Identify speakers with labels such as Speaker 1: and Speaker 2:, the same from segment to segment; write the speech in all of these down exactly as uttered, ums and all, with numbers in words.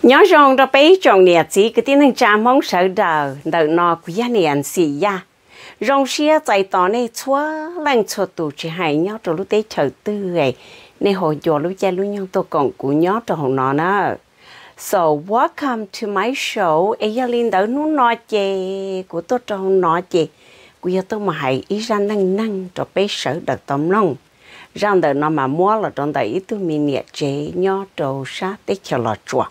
Speaker 1: nhớ rằng đó bây trong nhà chỉ cái tiếng năng cha mong sợ đời đời nọ của gia niên xì ya rong xia tại tỏ này chúa lăng chúa tụ chỉ hay nhớ trong lúc đấy chờ tư ấy nên hồi giờ lúc cha lúc nhau tôi còn của nhớ trong nó nữa. So welcome to my show. Ấy linh đỡ nó nói chê của tôi trong nói chê của tôi mà hay ý ra năng năng cho bây sợ đời tóm lòng rằng đời nó mà mua là trong đời ý tôi mình nhẹ chế nhớ trâu sát để cho lọt chuột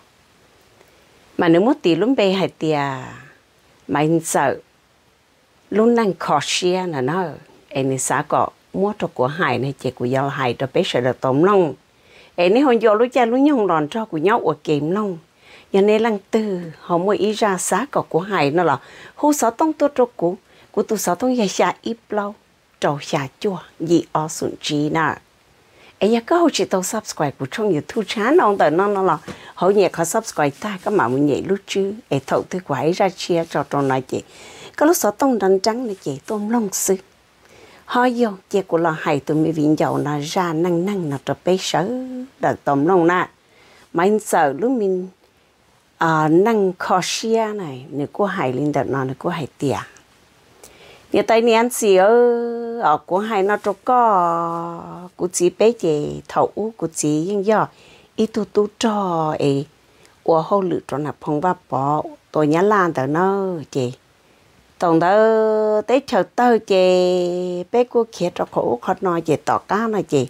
Speaker 1: mà nếu muốn tìm luôn bây hay tiề mà anh sợ luôn năng khó xia là nó em xã có mua cho của hải này chỉ của giao hải cho bé sợ được tóm lòng em này hồi giờ lúc cha lúc nhung đòn cho của nhau ở kìm lòng giờ này lăng tư họ mới ý ra xã có của hải nó là hú sáu tông tôi cho của của tôi sáu tông dài xa ít lâu trâu xa chua gì ở xuân trí nè ấy giờ có hồi chỉ tao subscribe của trong YouTube channel ông tại nó nó là hầu như có subscribe ta các mà muốn nhảy lúc chứ ấy thầu tôi quay ra chia cho trong này chị có lúc sáu tông đằng trắng này chị tôm long sư hỏi vô chị của là hay tôi mới viện dầu là ra năng năng là cho bé sớ đợt tôm long nè mà anh sợ lúc mình à, năng khó xia này nếu có hay lên đợt nó nếu có hay tiệt nhà tay này anh xì ở của hai nó cho có của chị bé chị thấu của chị nhưng do ít tu tu cho ấy của hậu lự cho nạp phong và bỏ tôi nhớ lan tới nó chị tổng đó tới chờ tới chị bé của kia cho khổ khó nói chị tỏ cá này chị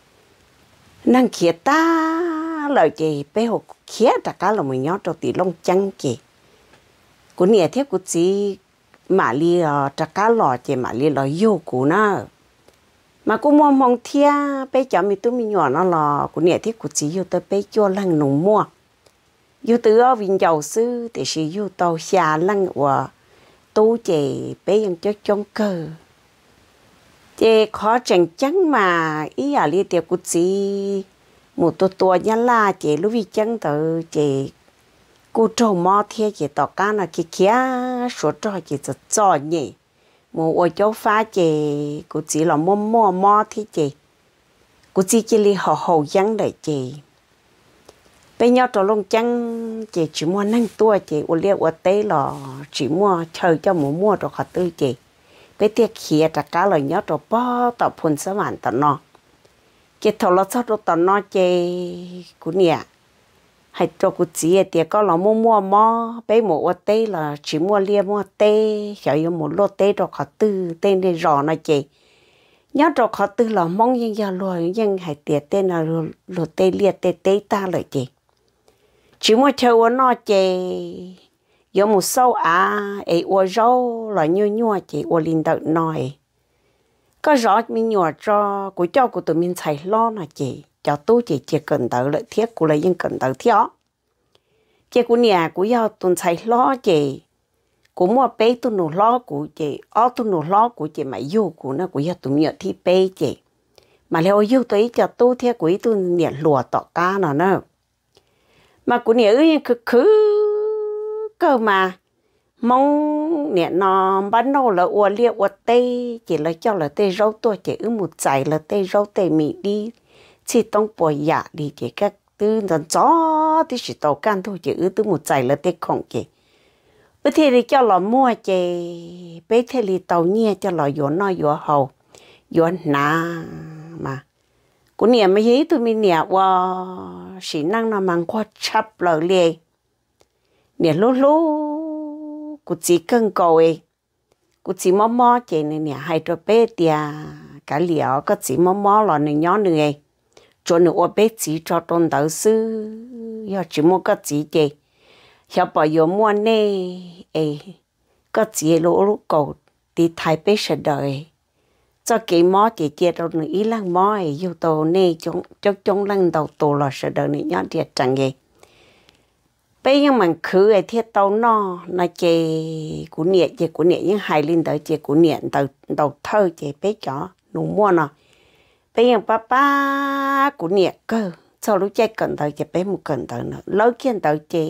Speaker 1: năng kia ta lời chị bé hồ kia ta cá là mình nhớ cho tỷ lông chăng chị của nhà thiết của chị mà li trả cá lò chị mà li lò yêu của nó mà cũng mua mong thia bé cháu mình tôi mình nhỏ nó là của nhà thiết của chị yêu tới bé cho lăng nồng mua yêu từ ở viên giàu sư thì chị yêu tàu xa lăng của tu chị béยังcho trong cơ chị khó chẳng chẳng mà ý à li tiệc của chị một tua tua nhá la chị lúc vì chẳng từ chị cô trâu mò thế chị tỏ cá là cái kia số trò chị cho cho nhỉ một ở chỗ phá chị cô chỉ là mò mò mò thế chị cô chỉ chỉ li hậu hậu dân để chị bây nhau trò lông chăng chị chỉ mua năng tua chị ở liệt ở tây là chỉ mua chơi cho mua mua trò khát tư chị bây tiệc kia trả cá là nhớ trò bao tập phun sớm晚tập nọ chị thầu là sao trò tập nọ chị cô nhỉ hay cho cô chị thì có là mua mua mò bé một ô tê là chỉ mua lia mua tê hiểu không một lô tê rồi khó tư tên này rõ này chị nhớ rồi khó tư là mong những giờ rồi nhưng hay tiệt tên là lô tê lia tê tê ta lại chị chỉ mua chơi ở nó chị có một số à ấy ô rau là nhiều nhiều chị ô linh đợt nói có rõ mình nhỏ cho của cho của tụi mình xài lo là chị cho tôi chỉ chỉ cần tự lợi thiết của lại dân cần tự thiết chị của nhà của do tuần xài lo chị của mua bé tôi nổ lo của chị ở tôi nổ lo của chị mà yêu của nó của do tụi nhựa thi bé chị mà leo yêu tôi cho tôi thiết của tôi nhẹ lùa tọ cá nó nữa mà của nhà ơi cứ cứ cơ mà mong nè nó bán đâu là uo liệt uo tây chỉ là cho là tây rau tôi chỉ ứ một giải là tây rau tây mì đi chỉ tông bò dạ đi chỉ các tư dần gió thì chỉ tàu can thôi chỉ ứ từ một giải là tây khổng chị ứ thì đi cho là mua chị bé thế thì tàu nhia cho là gió nó gió hầu gió nà mà cũng niệm mấy gì tụi mình niệm qua sĩ năng nó mang qua chắp lời liền niệm lú lú cô chỉ cần cầu ấy cô chỉ mò mò chị này nè hay cho bé tia cả liệu có chỉ mò mò là này nhỏ nữa ấy cho nữa ở bé chỉ cho tôn đạo sư giờ chỉ mua cái chỉ chị giờ bảo giờ mua nè ấy có chỉ lỗ lỗ cầu đi thay bé sẽ đời cho cái mò chị chia đâu nữa ý lăng mò ấy yêu tổ nè trong trong trong lăng đầu tổ là sẽ đời này nhỏ thiệt chẳng gì bây giờ mình cứ ấy thiết tàu nó nó chè của nhẹ chè của nhẹ những hai linh tới chè của nhẹ đầu đầu thơ chè bé chó nụ mua nó bây giờ papa của nhẹ cơ sau lúc chè cần tới chè bé một cần tới nữa lớn kia tới chè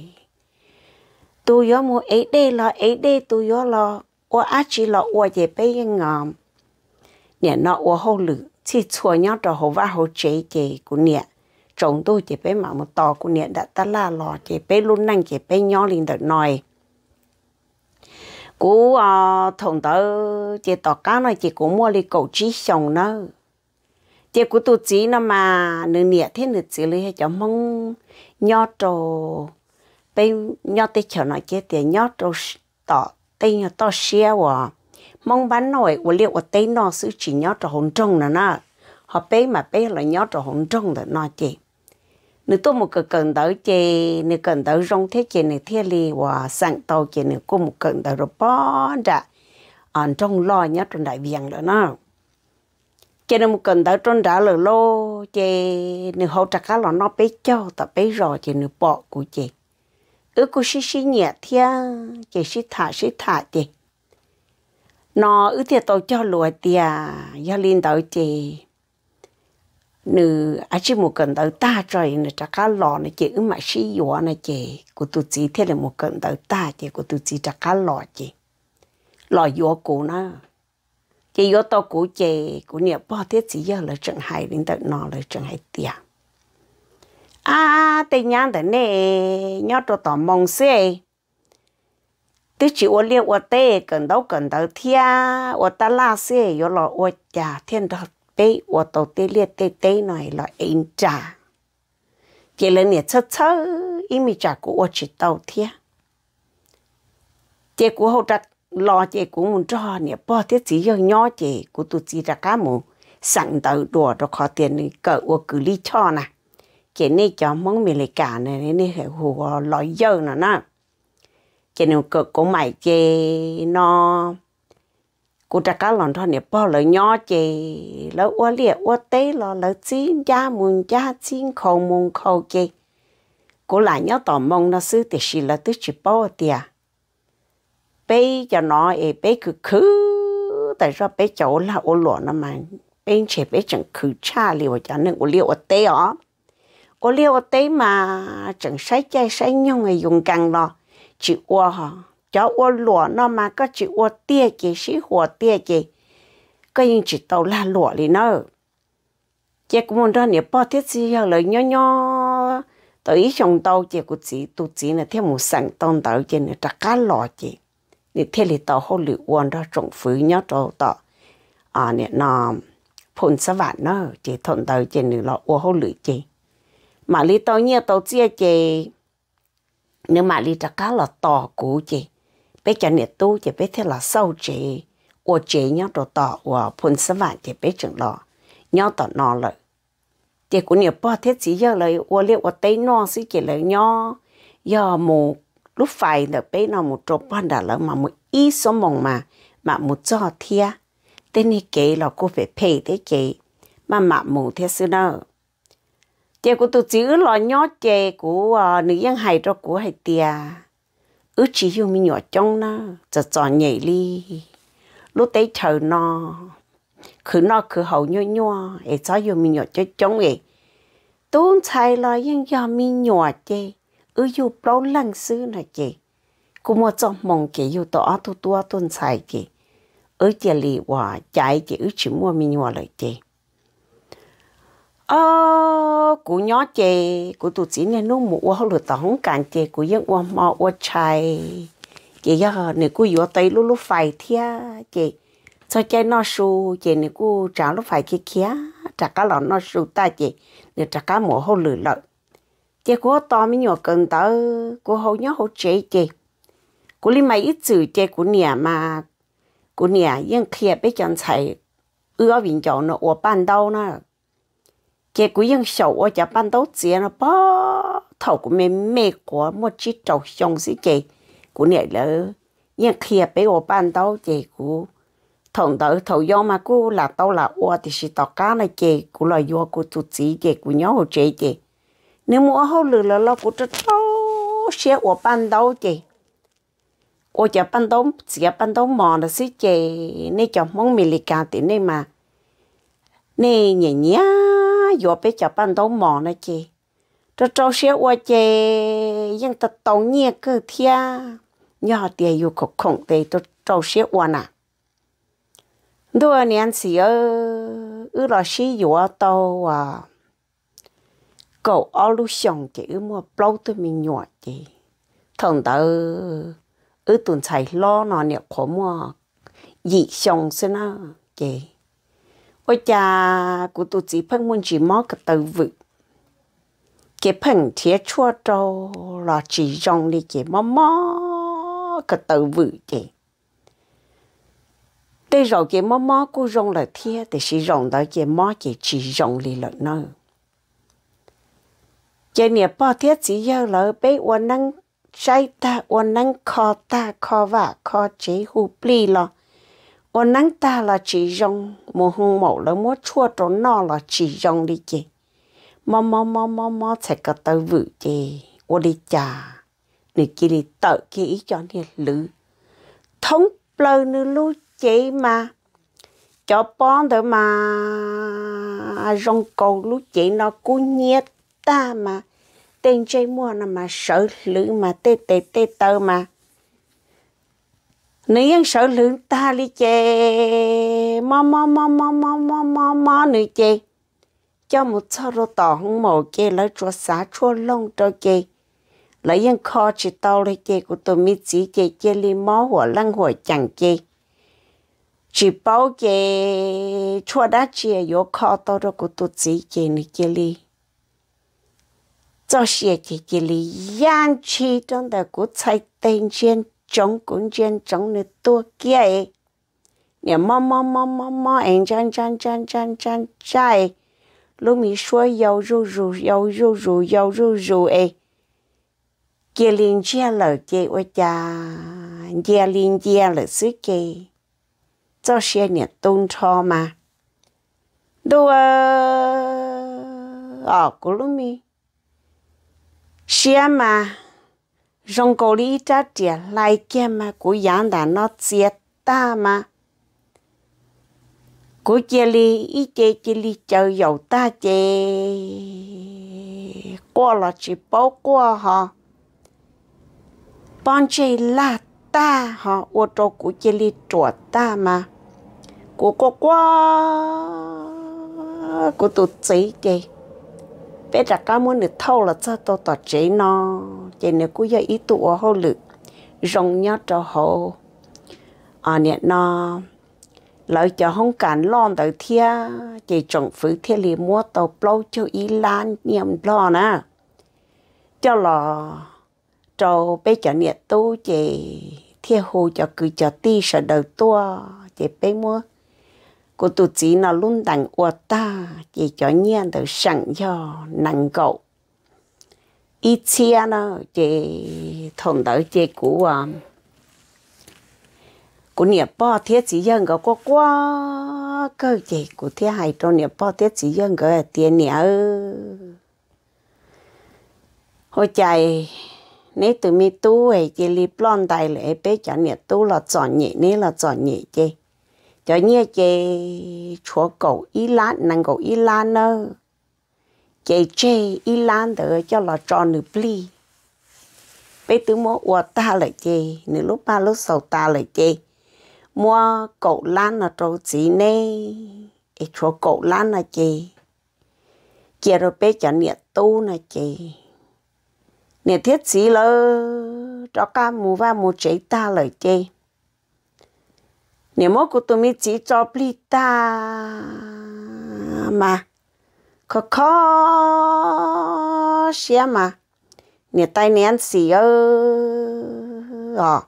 Speaker 1: tôi nhớ mua ấy đây là ấy đây tôi nhớ là ô á chỉ là ô chè bé những ngầm nhẹ nó ô hậu lử chỉ chua nhớ cho hậu va hậu chè chè của nhẹ trồng tôi chỉ bé mà một tò của niệm đã ta la lò chỉ bé luôn năng chỉ bé nhỏ lên được nói cú à thằng tớ chỉ tỏ cá này chỉ cú mua đi cầu trí xong nữa chỉ cú tu trí nó mà nửa nhẹ thế nửa chỉ lấy cho mong nhỏ trâu bé nhỏ tê chờ nói chỉ tiền nhỏ trâu tỏ tê nhỏ to xia à mong bán nổi của liệu của tê nó xử chỉ nhỏ trâu hồn trông nè nè họ bé mà bé là nhỏ trâu hồn trông được nó chỉ nếu tôi một cái cần tới chè nếu cần tới rong thế chè nếu thế li và sang tàu chè nếu có một cần tới rồi bỏ ra ở trong lo nhớ trong đại viện rồi nó chè nếu một cần tới trong đã là lô chè nếu hậu trả cá là nó bé cho tập bé rồi chè nếu bỏ của chè ứ cô xí xí nhẹ thia chè xí thả xí thả chè nó ứ thiệt tàu cho lùa tia gia linh tới chè nữ ai chỉ một cần tới ta rồi nữ chắc cá lò này chị ứng mà xí dọa này chị của tụi chị thế là một cần tới ta chị của tụi chị chắc cá lò chị lò dọa của nó chị dọa to của chị của nhiều bao thiết chỉ giờ là trận hay đến tận nó là trận hay tiệt à tên nhang tới nè nhớ tôi tỏ mong xe tôi chỉ uống liều uống tê cần đâu cần tới thia uống ta la xe dọa lò uống trà thiên đó bé ở tàu tê liệt tê tê này là anh trà chỉ là nhiệt chất chất im mi trà của chỉ tàu thia chị của hậu trạch lo chị của muốn cho nhiệt bao tiết chỉ cho nhỏ chị của tụi chị ra cá mù sẵn tàu đùa rồi khó tiền cỡ ở cứ lý cho nè chị này cho món mì lì cả này này hệ hồ lõi dơ nè nè chị nào cỡ của mày chị nó cô ta cá lòn thôi nè bao lời nhỏ chị lỡ qua liệt qua tế lo lỡ chín cha mùng cha chín khâu mùng khâu chị cô lại nhớ tò mong nó xứ thì chỉ là tức chỉ bao tiền bé cho nó ấy bé cứ khứ tại sao bé cháu là ô lụa nó mà bé chỉ bé chẳng khứ cha liều cho nên ô liều ở tế ó ô liều ở tế mà chẳng say chay say nhông người dùng càng lo chỉ qua hả cháu ô lụa nó mà có chỉ ô tia chị sĩ hồ tia chị có những chỉ tàu là lụa đi nữa chị cũng muốn ra nè bao thiết gì lời nhỏ nhỏ tới trong tàu chị của chị tụ chị là theo một sản tông tàu chị là trả cá lò chị nè theo lý tàu hồ lựu uốn ra trồng phứ nhớ tàu tàu à nè nó phun sa vạn nó chị thuận tàu chị nè là uốn hồ lựu chị mà lý tàu nhiều tàu chia chị nếu mà lý trả cá là tỏ cũ chị bé cho nhiệt tu chị bé thế là sâu chị ô chị nhớ đồ tỏ và phun sa vạn chị bé chừng lọ nhớ tỏ nọ lợi chị cũng nhiều bao thế chỉ giờ lời ô liệu ô tây nọ xí chị lời nhớ giờ một lúc phải được bé nào một trộn ban đã lỡ mà một ít số mong mà mà một cho thia tên này kể là cô phải pay thế chị mà mà một thế xưa nào chị của tụi chị lo nhớ chị của nữ dân hay cho của hay tia ước chỉ yêu mình nhỏ trong nó cho cho nhảy đi lúc đấy chờ nó cứ nó cứ hậu nhô nhô để cho yêu mình nhỏ cho trong ấy tôi thấy là những giờ mình nhỏ chị ước yêu bao lần xưa này chị cũng một trong mong chị yêu tỏ tôi tôi tôi thấy chị ước chỉ lì hòa chạy chị ước chỉ mua mình nhỏ lại chị ờ cụ nhỏ chị cụ tụi chị này nó mua họ lựa tao không cần chị cụ dân qua mò qua chai chị giờ này cụ vừa tay lúc lúc phải thia chị cho chơi nó su chị này cụ trả lúc phải kia kia trả cá lợn nó su ta chị để trả cá mổ họ lựa lợi chị cụ to mấy nhỏ cần tao cụ hậu nhớ hậu chị chị cụ li mấy ít chữ chị cụ nhà mà cụ nhà dân kia biết chọn chạy ưa viên chọn nó ở ban đâu nữa chị cũngยังsầu ở chợ ban đầu tiền nó bao thầu của mình mẹ của một chiếc trâu xong xí chị của này là nhưng khi bé ở ban đầu chị của thằng đó thầu do mà cô là tao là ở thì chỉ tao cá này chị của là do của tụi chị chị của nhớ hồ chị chị nếu mua hậu lừa là lo của tao sẽ ở ban đầu chị ở chợ ban đầu chỉ ban đầu mò là xí chị nên chọn món mì lì cà thì nên mà nè nhẹ nhẹ giờ bé chả ban đầu mò này chị cho trâu xéo qua chị nhưng ta tàu nhẹ cơ thia nhớ tiền yêu khổ khổng để cho trâu xéo qua nè đôi anh xí ơ ư là xí dọa tàu à cậu ở lúc xong chị ư mua bao tôi mình nhọt chị thằng ta ư tuần chạy lo nó nè khó mua dị xong xin á chị ôi cha của tôi chỉ phân muốn chỉ mó cái tàu vực cái phần thiết chua trâu là chỉ dùng đi chị mó mó cái tàu vực chị đây rồi cái mó mó cô dùng là thiết thì chỉ dùng đó cái mó chị chỉ dùng đi lợi nữa cái này bao thiết chỉ giờ là bé quan năng trái ta quan năng kho ta kho vả kho chế hụp li lo quan năng ta là chỉ dùng một hông mẫu là mua chua trâu nó là chỉ dùng đi chị mò mò mò mò mò sẽ có tàu vự chị ô đi chả nửa kia đi tự kia ý cho nên lử thống plơ nửa lú chị mà cho bón đỡ mà rong cầu lú chị nó cú nhiệt ta mà tên chơi mua nó mà sợ lử mà tê tê tê tơ mà nếu sợ lử ta đi chị mò mò mò mò mò mò mò mò nửa chị cho một số đồ tỏ không màu kê lấy chua xá chua lông cho kê lấy những kho chỉ tao lấy kê của tôi mi chỉ kê kê li mó hoặc lăng hoặc chẳng kê chỉ bao kê chua đá chê yếu kho tao đó của tôi chỉ kê này kê li cho xe kê kê li yan chi trong đó của chạy tên trên chống cũng trên chống này tua kia nè mò mò mò mò mò anh chan chan chan chan chan chay lúc mình xuôi dầu ru ru dầu ru ru dầu ru ru ấy kia liền chia lời kia ôi cha kia liền chia lời xứ kia cho xe nhẹ tôn cho mà đâu ở của lúc mình xe mà rong cầu đi trả tiền lại kia mà của giảng đã nó chết ta mà cô chia li ý chê chia li chờ dầu ta chê qua là chỉ bao qua họ bọn chê là ta họ ô tô của chia li chuột ta mà cô có qua cô tụt giấy chê bây giờ các món được thâu là cho tôi tọt chế nó chê nếu cô giờ ý tụ ở hậu lực rong nhớ cho họ à nè nó lợi cho không cần lo tới thia chỉ trồng phứ thia li mua tàu plau cho ý lan niệm lo nè cho là cho bé cho nhiệt tu chỉ thia hồ cho cứ cho ti sợ đầu tua chỉ bé mua cô tụi chỉ nó luôn đằng uất ta chỉ cho nhiên được sẵn cho năng cậu ít chia nó chỉ thằng tới chỉ của của niệm bao thiết chỉ dân có quá quá cơ gì của thiết hay trong niệm bao thiết chỉ dân có tiền nhớ hồi chạy nếu tụi mi tu ấy chỉ li plon đại lệ bé cho niệm tu là chọn nhẹ nếu là chọn nhẹ chứ cho nhẹ chứ chúa cầu ý lan năng cầu ý lan nữa chứ chứ ý lan được cho là chọn được pli bé tụi mua uất ta lại chứ nếu lúc ba lúc sau ta lại chứ mua cậu lan là trâu chỉ nè, ấy cho cậu lan là gì, kia rồi bé cho nhiệt tu là gì, nhiệt thiết gì là cho cả mua và mua chế ta là gì, nhiệt mua của tụi mình chỉ cho pli ta mà, khó khó xia mà, nhiệt tay nén xì ơ, à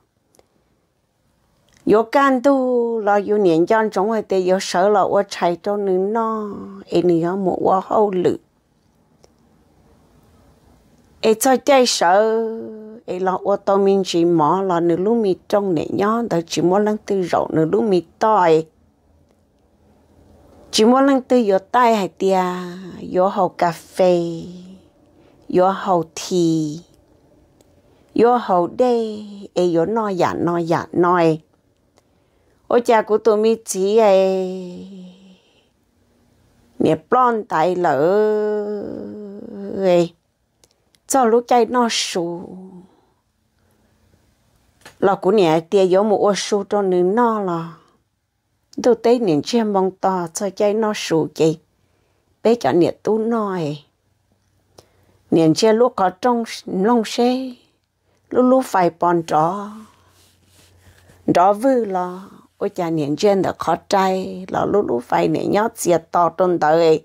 Speaker 1: yo can tu là yo niệm chân trong ấy thì yo sợ là yo chạy cho nên nó ấy nữa một yo hậu lự ấy cho chạy sợ ấy là yo tao mình chỉ mỏ là nửa lúc mi trong này nhá tại chỉ muốn lần tư rộng nửa lúc mi tỏi chỉ muốn lần tư yo tay hay tia yo hậu cà phê yo hậu tea yo hậu đây ấy yo nói dạ nói dạ nói ôi cha của tôi mi chỉ ấy nè plon tại lỡ ấy cho lúc chạy nó sù là của nè tia giống một ô sù cho nên nó là tôi thấy nè chém bông to cho chạy nó sù chị bé cho nè tu nói niên chia lúc có trong lông xe lúc lúc phải bọn chó đó vừa là ôi cha niên chia đã khó trai là lúc lúc phải niên nhớ diệt to trong đời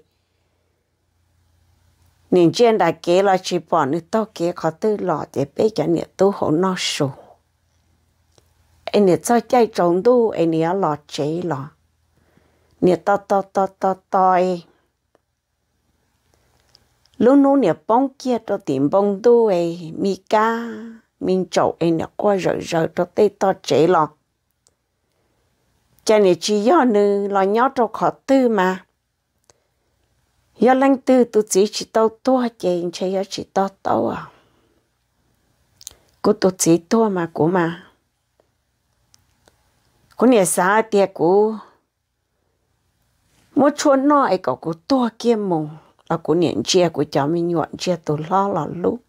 Speaker 1: niên chia đã kế là chỉ bọn nữa tao kế khó tư lọ để bé cho niên tu hổ nó sù anh niên cho chạy trống tu anh niên lọ chế lọ niên to to to to to lúc nô niệm bông kia cho tìm bông tu ấy mi cá mình chậu ấy nè qua rồi rồi cho tê to chế lọ cha này chỉ do nữ lo nhớ cho khó tư mà do lăng tư tôi chỉ chỉ tao tua chế chế do chỉ tao tao à cô tôi chỉ tua mà cô mà cô này sao tiệt cô một chỗ nó ấy có cô tua kia mông là của niệm chia của cháu mình nhuận chia tôi lo là lúc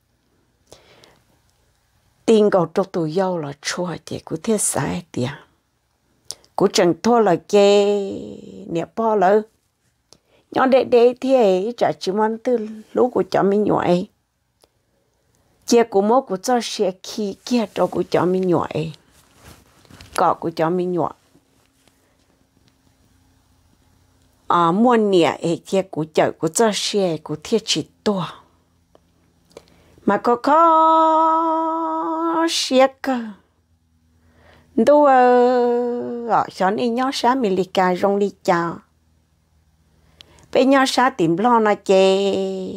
Speaker 1: tin cầu cho tôi yêu là chua thì của thiết sai tiền của chẳng thua là kê niệm bao lỡ nhỏ đệ đệ thì ấy chả chỉ muốn từ lúc của cháu mình nhuận chia của mỗi của cho xe khi kia cho của cháu mình nhuận có của cháu mình nhuận à muôn nhẹ ấy kia của chợ của cho xe của thiết chỉ to mà có có xe cơ đâu ở chỗ này nhỏ sa mình đi cà rong đi chào bây nhỏ sa tìm lo na chê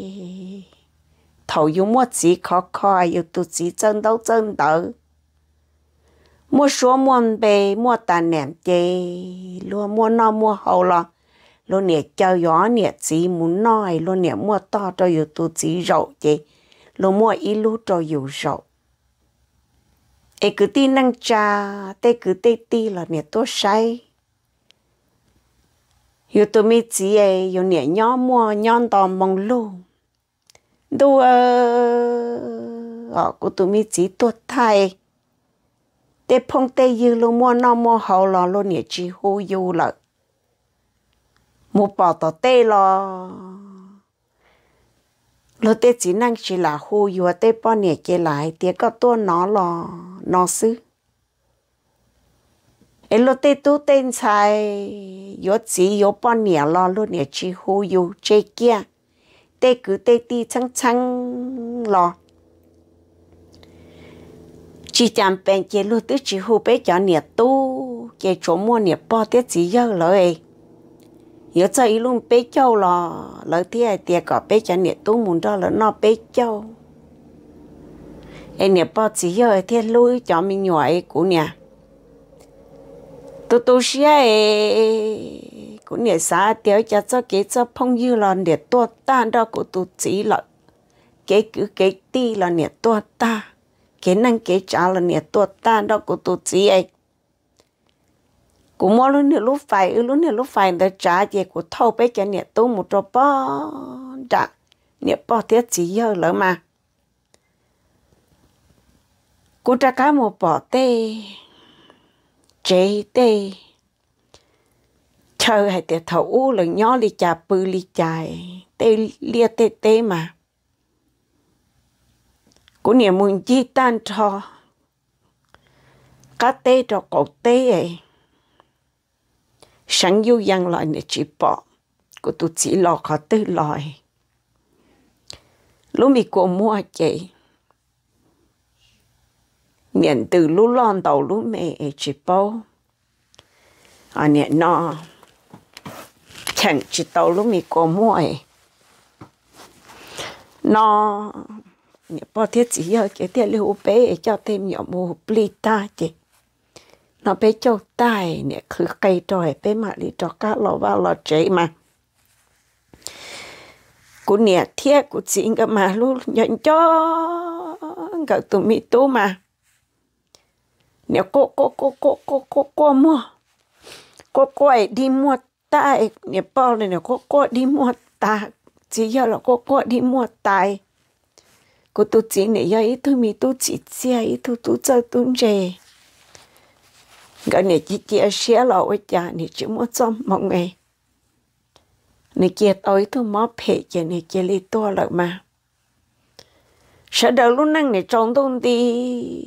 Speaker 1: thầu dùng mua gì khó khó yêu tu gì chân đâu chân đỡ mua số mua bề mua tàn nệm chê luôn mua no mua hậu lo luôn nè cho gió nè chỉ muốn nói luôn nè mua to cho yêu tu chỉ rậu chứ luôn mua ít lú cho yêu rậu ấy cứ tin năng cha tê cứ tê tê là nè tốt say yêu tu mi chỉ ấy yêu nè nhỏ mua nhon to mong lu đâu ở của tu mi chỉ tốt thay tê phong tê yêu luôn mua no mua hậu là luôn nè chỉ hô yêu là một bảo tỏ tê lo lo tê chỉ năng chỉ là hô yêu tê bao nhiêu cái lại tê có tôi nó lo nó xứ ấy lo tê tu tên sai yêu chỉ yêu bao nhiêu lo luôn nè chỉ hô yêu chơi kia tê cứ tê tê chăng chăng lo chỉ chạm bên kia luôn tê chỉ hô bé cho nè tu cái chỗ mua nè bao tê chỉ giờ rồi giờ cho ý luôn bé châu là lỡ thế tiệt có bé cho nhiệt tu muốn cho lỡ nó bé châu em nhiệt bao chỉ giờ thế lui cho mình nhảy của nhà tu tu xia của nhiệt xã tiêu cho cho cái cho phong như là nhiệt tua tan đó của tu chỉ là cái cứ cái ti là nhiệt tua ta cái năng cái trả là nhiệt tua tan đó của tu chỉ ấy cũng mua luôn nhiều lúc phải luôn nhiều lúc phải để trả về của thâu bé cho nhiệt tu một trò bó đã nhiệt bó thiết chỉ giờ lỡ mà cô trả cá một bỏ tê chế tê chơi hay tê thầu u là nhỏ li trà bự li chài tê lia tê tê mà cô nhiệt muốn chi tan cho cá tê cho cậu tê ấy sáng yêu yang lại để chỉ bỏ của tôi chỉ lo khó tư lại lúc mình cô mua chị nhận từ lúc lon đầu lúc mẹ chỉ bỏ à nhận nó chẳng chỉ tàu lúc mình cô mua ấy nó nhận bỏ thiết chỉ giờ cái tiền lưu bé cho thêm nhỏ mua plita chị nó bé châu tai nè cứ cây tròi bé mà đi cho cá lò vào lò chế mà cú nè thiết cú chính cái mà luôn nhận cho cái tụi mi tú mà nè cô cô cô cô cô cô cô mua cô cô ấy đi mua tai nè bao này nè cô cô đi mua tai chỉ giờ là cô cô đi mua tai cô tụi chính nè giờ ít tụi mi tú chỉ chia ít tụi tú chơi tụi chè cái này chỉ chia sẻ là với cha này chỉ muốn cho mọi người này kia tôi tôi mót phê cái này kia lấy to lại mà sợ đầu lúc năng này tròn đông đi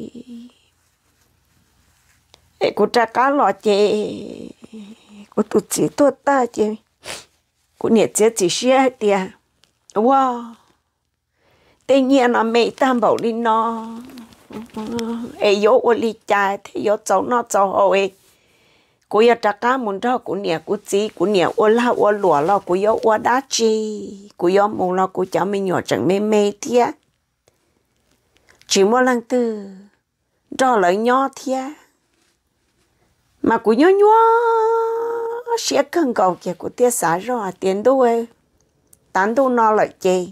Speaker 1: ê cô cha cá lọ chê cô tụt chỉ tụt ta chê cô nhiệt chế chỉ xe tiền wow tự nhiên là mẹ tam bảo đi nó ê yếu ô li cha thế yếu cháu nó cháu hậu ê cô yếu cha cá muốn cho cô nhiệt cô chỉ cô nhiệt ô la ô lúa lo cô yếu ô đá chi cô yếu mong lo cô cháu mình nhỏ chẳng mê mê thiệt chỉ một lần từ cho lời nhỏ thiệt mà cô nhỏ nhỏ sẽ cần cầu kìa cô tiết xả rồi tiền đâu ê tán đâu nó lại chê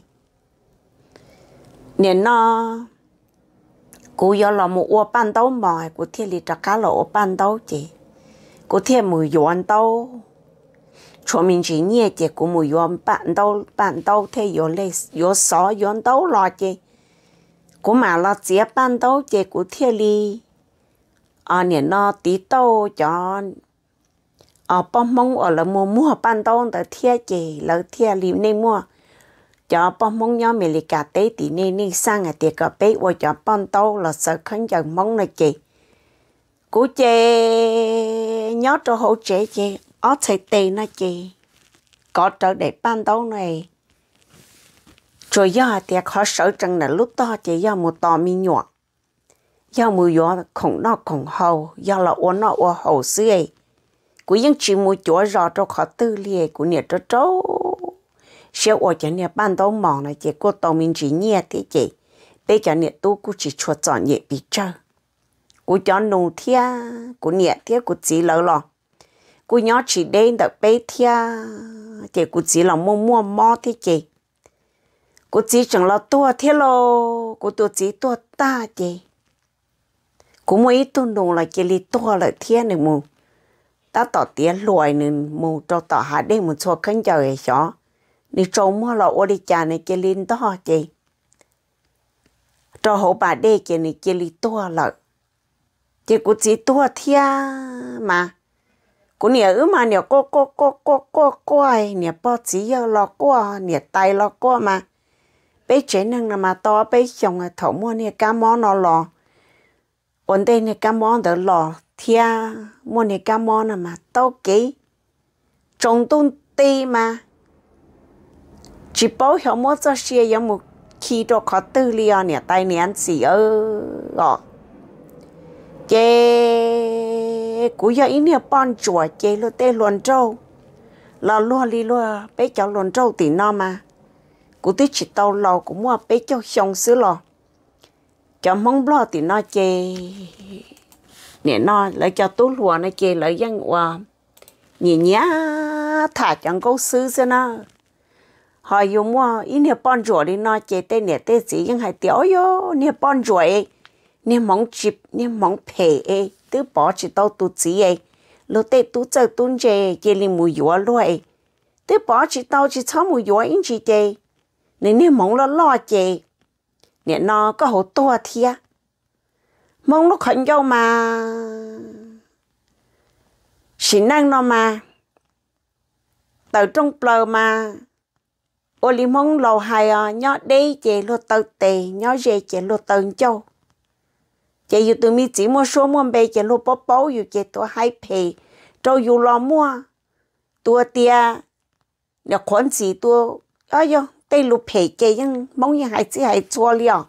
Speaker 1: nên nó cô yếu là một ô ban đấu mỏi cô thiết lý trả cá là ô ban đấu chê cô thiết mùi yuan đấu cho mình chỉ nhẹ chê cô mùi yuan ban đấu ban đấu thế yếu lê yếu xó yuan đấu lo chê cô mà là chế ban đấu chê cô thiết lý à nên nó tí tâu cho à bông mông ở là mua mua ban đấu để thiết chê là thiết lý nên mua cho bông mông nhau mình lại cả tế tí nên nên sang à tiệc cà phê và cho ban đấu là sợ khăn dần mông này chê cô chê nhớ cho hỗ trợ chê ở thầy tê nó chê có trở để ban đấu này rồi giờ thì khó sợ rằng là lúc đó chỉ do một tòa mi nhọ do mùi gió khổng nó khổng hầu do là ổn nó ổn hầu xưa ấy của những chỉ mùi chỗ rõ cho khó tư liề của nhiệt cho trâu sẽ ổn cho nhiệt ban đầu mỏng này chỉ có tòa mình chỉ nhiệt thế chỉ bây giờ nhiệt tu cũng chỉ cho chọn nhiệt bị trơ của cho nụ thia của nhiệt thia của chỉ lỡ lò của nhỏ chỉ đến được bây thia chỉ của chỉ là mua mua mò thế chỉ cô chỉ chẳng là tua thế lo cô tôi chỉ tua ta chứ cô mới tuân đồ là chỉ li tua lại thiên này mù ta tỏ tiền loài nên mù cho tỏ hạ đây một số khán giả ấy xó đi trông mà là ô đi chả này chỉ li to chứ cho hậu bà đây chỉ này chỉ li tua lại chỉ cô chỉ tua thiên mà cô nhớ ư mà nhớ cô cô cô cô cô cô ai nhớ bao chỉ giờ lo cô nhớ tay lo cô mà bé trẻ năng là mà to bé chồng à thổ mua nè cá món nó lò ổn đây nè cá món đỡ lò thia mua nè cá món là mà to kỹ trồng tung tì mà chỉ bảo hiểu mua cho xe giống một khi đó khó tư liao nè tay nè ăn xì ơ gọ chê cú giờ ý nè bon chùa chê lo tê luồn trâu là lua li lua bé cháu luồn trâu tỉ no mà cô tí chỉ tàu lò cũng mua bé cho xong xứ lò cho mong lo thì nó chê nè nó lại cho tú lùa nó chê lại dân hòa nhìn nhá thả chẳng câu xứ xưa nó hỏi dùng mua ít nè bon rùa đi nó chê tên nè tên gì nhưng hay tiểu yo nè bon rùa ấy nè mong chip nè mong phê ấy tứ bỏ chỉ tàu tu chỉ ấy lúc tê tu chơi tuôn chê chê li mùi dùa luôn tứ bỏ chỉ tàu chỉ cho mùi dùa in chỉ chê nên nếu mong nó lo chê nên nó có hỗ to thia mong nó khẩn nhau mà xin năng nó mà từ trong bờ mà ô li mong lầu hai à nhớ đây chê lo từ tề nhớ dê chê lo từ châu chê yêu tụi mi chỉ mua số mua bê chê lo bó bó yêu chê tôi hai phê trâu yêu lo mua tôi tia là khoản gì tôi ơi yo đây lục phê chê nhưng mong như hai chỉ hai chua liao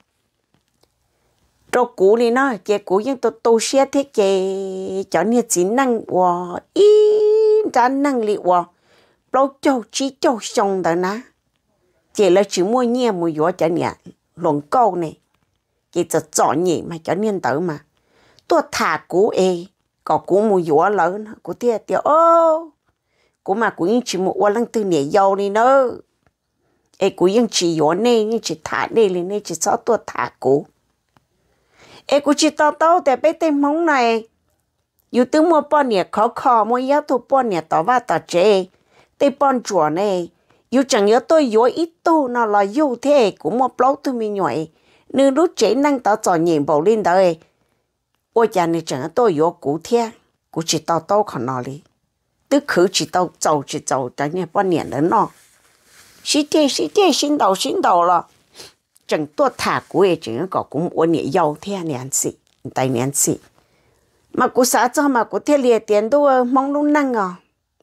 Speaker 1: trâu cũ đi nó chê cũ nhưng tôi tôi xe thế chê cho nên chỉ năng hòa ý ra năng li hòa bao châu chỉ châu xong đó ná chê là chỉ mua nhẹ mua gió cho nhẹ luận câu này chê cho chọn nhẹ mà cho nên tới mà tôi thả cũ ê có cũ mua gió lớn của tia tia ô cũ mà cũ nhưng chỉ một qua lăng tư nhẹ dầu đi nữa ê cũ nhưng chỉ gió này nhưng chỉ thả đây lên này chỉ cho tôi thả cũ ê cũ chỉ tao tao để bé tên mong này yêu tư mua bao nhiêu khó khó mua giá thu bao nhiêu tao va tao chế tên bao chùa này yêu chẳng nhớ tôi yêu ít tu nó là yêu thế cũng mua bao tu mi nhoi nên lúc chế năng tao chọn nhìn bảo lên đấy ôi cha này chẳng tôi yêu cũ thế cũ chỉ tao tao còn nó đi tức khử chỉ tao giàu chỉ giàu chẳng nhớ bao nhiêu nữa nó xí thế xí thế xin đầu xin đầu là chẳng tua thả của ấy chẳng có cũng uốn nhẹ giàu thế nén xị tay nén xị mà cô xã cho mà cô thế liệt tiền đâu mong luôn năng à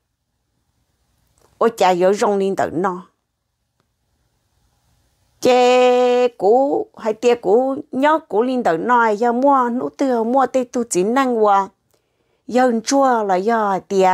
Speaker 1: ôi chả nhớ rong lên tới nó chê cũ hay tia cũ nhớ cũ lên tới nói giờ mua nụ tiêu mua tê tu chín năng qua giờ chua là giờ tia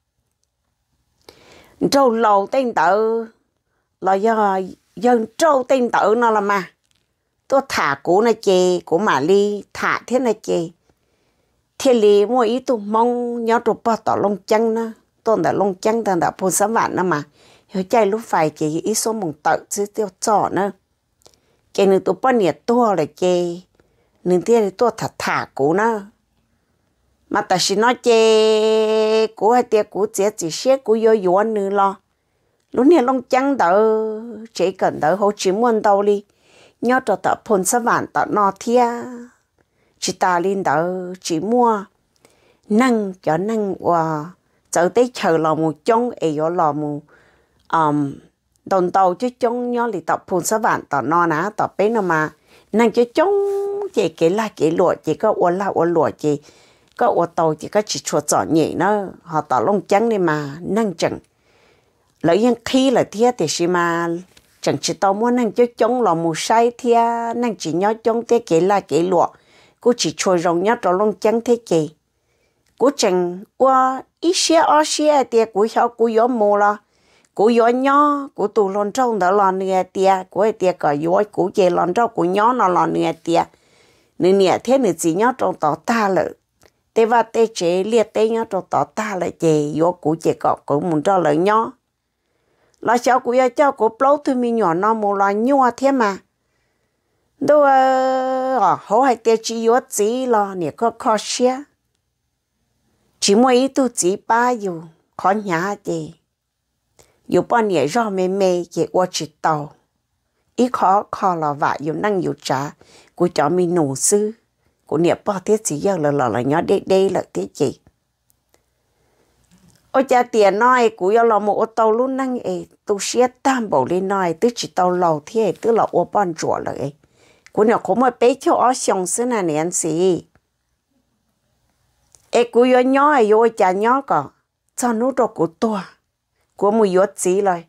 Speaker 1: trâu lầu tên tự là giờ giờ trâu tên tự nó là mà tôi thả cũ này chê của mà ly thả thế này chê thế li mua ý tôi mong nhớ tôi bỏ tỏ lông chân nó tôi đã lông chân tôi đã phun sắm vạn nó mà hiểu chạy lúc phải chỉ ý số mong tự chứ tiêu trọ nữa cái nữa tôi bỏ nhiệt tôi là chê nên thế tôi thả thả cũ nó mà tại sao nó chê cũ hay tiệt cũ chỉ chỉ xét cũ vô vô nữa lo lúc này lông chân đỡ chỉ cần đỡ hỗ trợ muốn đâu đi nhớ cho tao phun sắm vạn tao nó thia chỉ ta lên đỡ chỉ mua năng cho năng và trở tới chờ là một trong ấy ở là một um đồng tàu chứ trong nhớ thì tập phun sá vạn tao no ná tập bé nó mà năng chứ trong chỉ cái là cái lụa chỉ có uốn là uốn lụa chỉ có uốn tàu chỉ có chỉ chuột giỏ nhỉ nó họ tao lông trắng này mà năng chẳng lấy những khi là thiệt thì xí mà chẳng chỉ tao muốn năng chứ trong là một sai thiệt năng chỉ nhớ trong cái cái là cái lụa cô chỉ trôi rong nhớ cho lông trắng thế kì cô chẳng qua ít xe ở xe thì cô hiểu cô hiểu mồ là cô hiểu nhớ cô tụ lon trong đó là nè tia cô ấy tia cả hiểu cô chơi lon trong cô nhớ nó là nè tia nên nè thế nên chỉ nhớ trong tỏ ta là thế và thế chế liệt thế nhớ trong tỏ ta là chơi hiểu cô chơi cả cô muốn cho lời nhớ là sao cô yêu cho cô lâu thôi mình nhỏ nó mồ là nhua thế mà đâu à họ hay tiêu chỉ yếu chỉ lo nè có khó xia chỉ mỗi ít tu chỉ ba yêu khó nhá gì yêu bao nhiêu rõ mê mê chỉ qua chỉ tàu ít khó khó là vậy yêu năng yêu trả của cho mình nổ sư của nè bao thế chỉ giờ là là là nhớ đây đây là thế gì ôi cha tiền nói của yêu là một ô tô luôn năng ấy tu xia tam bảo lên nói tức chỉ tàu lầu thế tức là ô ban chùa là ấy cô nhỏ có một bé cho ở xong xứ này nè gì, ê cô yo nhỏ ai yo cha nhỏ cả, cho nó đồ của tôi, cô mua yo gì rồi,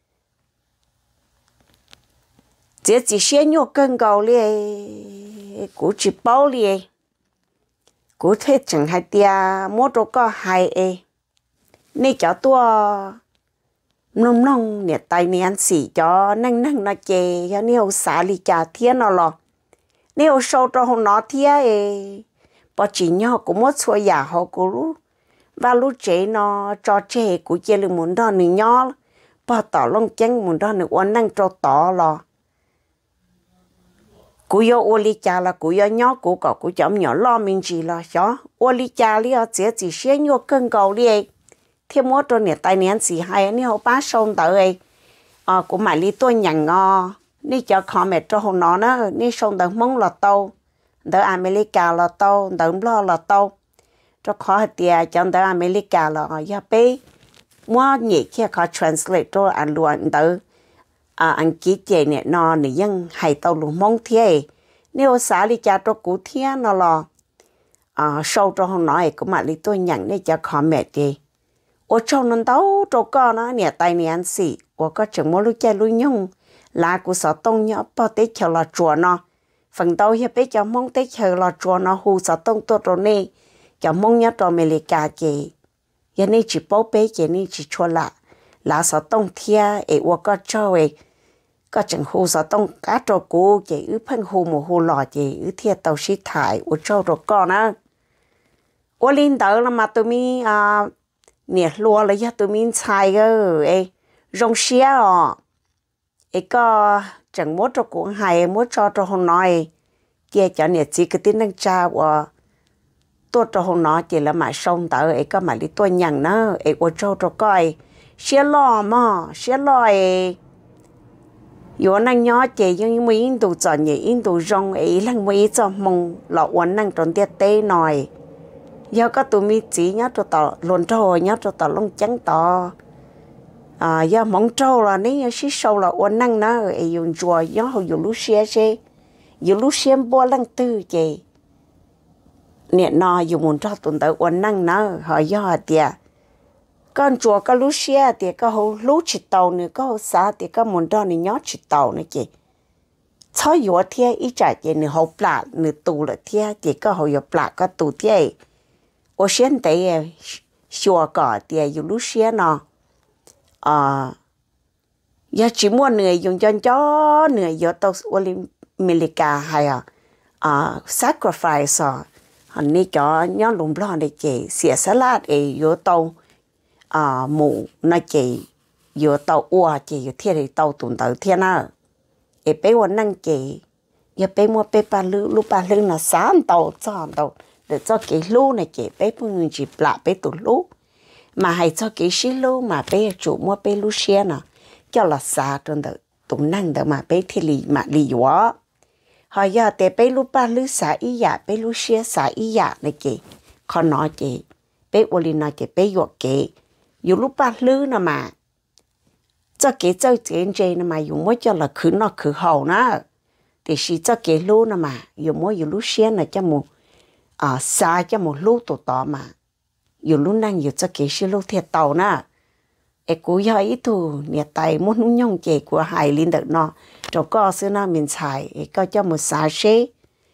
Speaker 1: chỉ chỉ xe nhỏ cân cầu liền, cô chỉ bao liền, cô thấy chẳng hay tia mua đồ có hay ê, nên cho tôi nông nông nè tay nè ăn xỉ cho năng năng nó chè cho nếu xả li trà thiên nó lò nếu sâu cho họ nó thiên ấy bỏ chỉ nhau cũng mất xua giả họ cũng lúc và lúc chế nó cho chè cũng chè được muốn đó nữa nhau bỏ tỏ lông chén muốn đó nữa uốn năng cho tỏ lò cú yo uốn li trà là cú yo nhau cú có cú chấm nhỏ lo mình chỉ là cho uốn li trà li ở chỉ chỉ xé nhau cân cầu đi thêm một trong những tài niên gì hay anh họ bán xong tới à cũng mày đi tôi nhận ngò đi cho họ mẹ cho họ nó nữa đi xong tới mong là tàu tới America là tàu tới lo là tàu cho họ tiền cho tới America là ya bé mua nhị kia họ translate cho anh luôn tới à anh kỹ chế nè nó nè dân hay tàu luôn mong thế nếu xã đi cha cho cụ thiên nó là à sau cho họ nói cũng mày đi tôi nhận đi cho họ mẹ đi我做能到做个呢，你带年时，我个怎么路在路用，哪个少东要把得桥了做呢？phần đầu hiện bây giờ mong tới chờ là cho nó hù sợ tông tốt rồi nè, giờ mong nhớ cho mình cả chị, giờ này chỉ bảo bé chị này chỉ cho là là sợ tông thia, ấy我个做ấy, cái chẳng hù sợ tông cả cho cô chị ứ phân hù một hù lò chị ứ thia tàu xí thải,我做rồi con á,我领导了嘛，tụi mình à nè lúa là do tụi mình xài cơ, ấy rong xía à, ấy có chẳng muốn cho cũng hay muốn cho cho họ nói kia cho nè chỉ cái tin năng cha và tôi cho họ nói chỉ là mà xong tới ấy có mà đi tôi nhận nó ấy của cho cho coi xía lo mà xía lo ấy yo năng nhỏ chị nhưng mấy in tụ chọn nhỉ in tụ rong ấy là mấy cho mong lọ uốn năng tròn tiệt tê nồi giờ có tụi mi chỉ nhớ cho tao luôn cho nhớ cho tao lông trắng to à giờ mong trâu là nếu xí sâu là ôn năng nó ấy dùng chùa gió hồi dùng lú xe xe dùng lú xe bò lăng tư chị nè nó dùng muốn cho tụi tao ôn năng nó họ gió tiệt con chùa có lú xe thì có hồ lú chỉ tàu nữa có hồ xa thì có muốn cho này nhót chỉ tàu nữa chị cho yếu thế ít trả chị nữa hồ plạ nữa tù là thế thì có hồ yếu plạ có tù thế ở trên đây chùa có thì dùng lú xe nó à giờ chỉ muốn người dùng cho chó người giờ tàu Olympica hay à à sacrifice à anh đi cho nhớ lùng lo để chị xỉa salad ấy giờ tàu à mù nó chị giờ tàu ua chị giờ thiên thì tàu tụi tàu thiên à ấy bé quan năng chị giờ bé mua bé ba lư lu ba lư là sáng tàu cho tàu để cho cái lu này chị bé muốn chỉ lạ bé tụi lu mà hay cho cái xí lu mà bé chủ mua bé lu xe nè cho là xa trong đó tụi năng đó mà bé thì lì mà lì quá họ giờ để bé lu ba lư xả ý dạ bé lu xe xả ý dạ này chị con nói chị bé ô li nói chị bé dọa chị dù lúc ba lư nè mà cho cái cho cái gì nè mà dùng mỗi cho là khử nó khử hậu nó thì chỉ cho cái lu nè mà dùng mỗi dùng lúc xe nè cho một à xa cho một lu tổ tỏ mà dùng lúc năng dùng cho cái xe lu thiệt tàu nè em cố giờ ít thu nhà tay muốn nung nhông chị của hải linh được nó cho có xưa nào mình xài có cho một xa xe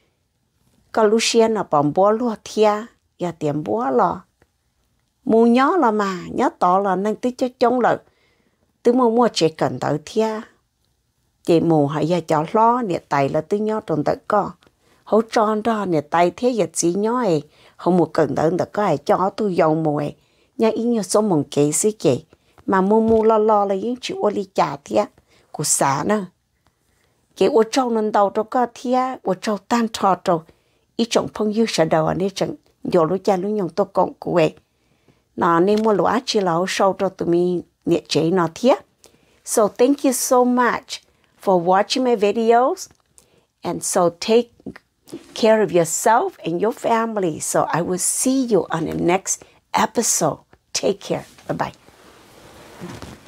Speaker 1: có lúc xe nè bằng búa luôn thia và tiền búa lo mua nhớ là mà nhớ tỏ là năng tích cho chống lợi tôi mua mua chỉ cần tới thia chị mù hay giờ cho lo nè tay là tôi nhớ trong tới có hỗ trợ đó nè tay thế giờ chỉ nhớ ấy không một cần tới được có ai cho tôi dầu mùi nhớ ý nhớ số mong kế xí chị mà mua mua lo lo là những chịu ô ly trả thia của xã nữa chị ô trâu nên đầu cho có thia ô trâu tan trò trâu ý trọng phong dư sợ đầu anh ấy chẳng giờ lúc cha lúc nhung tôi cộng của ấy nó nên mua lúa chỉ là show cho tụi mình nhiệt chế nó thiệt. So thank you so much for watching my videos, and so take care of yourself and your family. So I will see you on the next episode. Take care. Bye bye.